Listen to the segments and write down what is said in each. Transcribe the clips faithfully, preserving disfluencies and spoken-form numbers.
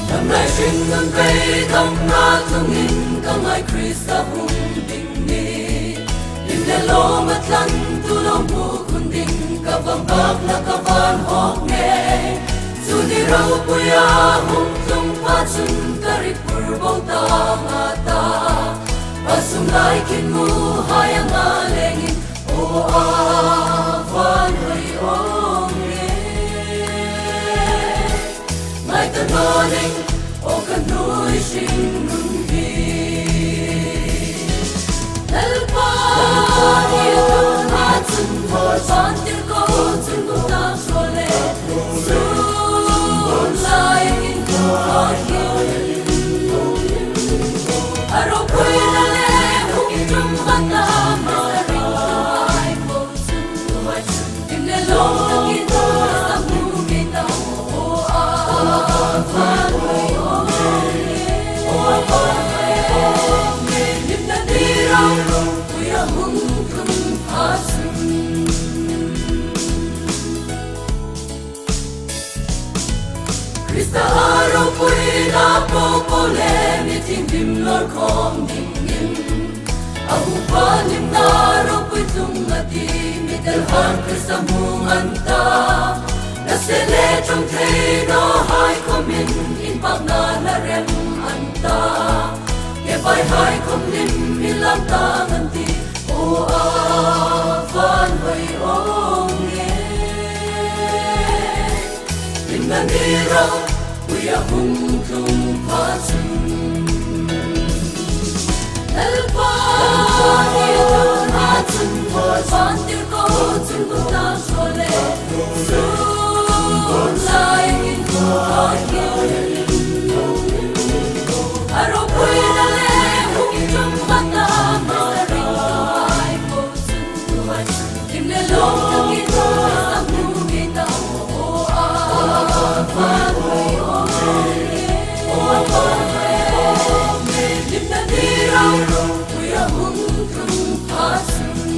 Năm nay sinh ngân cây thông ra thương in các ngài Christa hùng đình ni. Im lẽ lo mất lăn tu lo mù khun đình cả vang bạc là cả van hốc nghe. Dù đi Ropui à hùng tung phát sun cari pur bau ta ngata. Pasung lai kin mu hayang alengin o a van hay ong nghe. Ngai ta noning o kan nuôi sinh ngừng hi. Lalpa ni tu hát sun thor san tir ko sun bu ta sole. Sun lai kin ko hi. Ropui na le hung trung mata ma ring ai mo sun mai tim le long ta kin ta samu ke ta o a phan mai o o phan mai lim na di rau ui a hung trung pha sun. Christa a Ropui na po po le mi tim dim lor khom ding in. Ahu pa Hlimna Ropui tung ati mi del han Christa mung anta. Na se le trong thei no hai khom in in pak na la rem anta. Ke bai hai khom lim in lam ta nganti o a van vai ong nghe. Lim na ni rau ui a hung tung pha sun. Lalpa ni tu hát sun thor san tir ko sun bu ta sole. Sun lai kin ko hi. A Ropui na le hung trung mata ma ring ai mo sun mai. Tim le long ta kin ta samu ke ta o a phan mai o o phan mai lim na di rau ui a hung trung pha sun.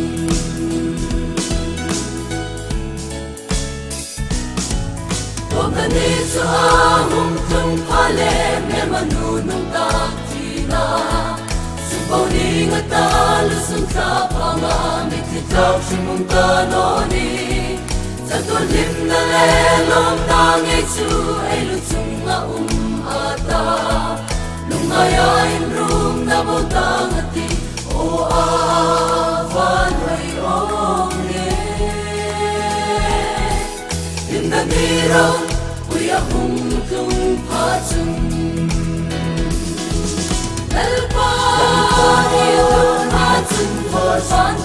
Tuam na ni su a hung trung pha le me manu nung ta tina. Su bau ni ngata lu sun ta pa nga mi ti tau shimung ta no ni. Sa tuan lim na le lom ta ngay chu ay lu chung nga um ata. Lung ay ayin rum na bau ta ngati o a van hay ong nghe. Lim na ni rau ui a hung tung pha sun. Lalpa ni tu hát sun thor san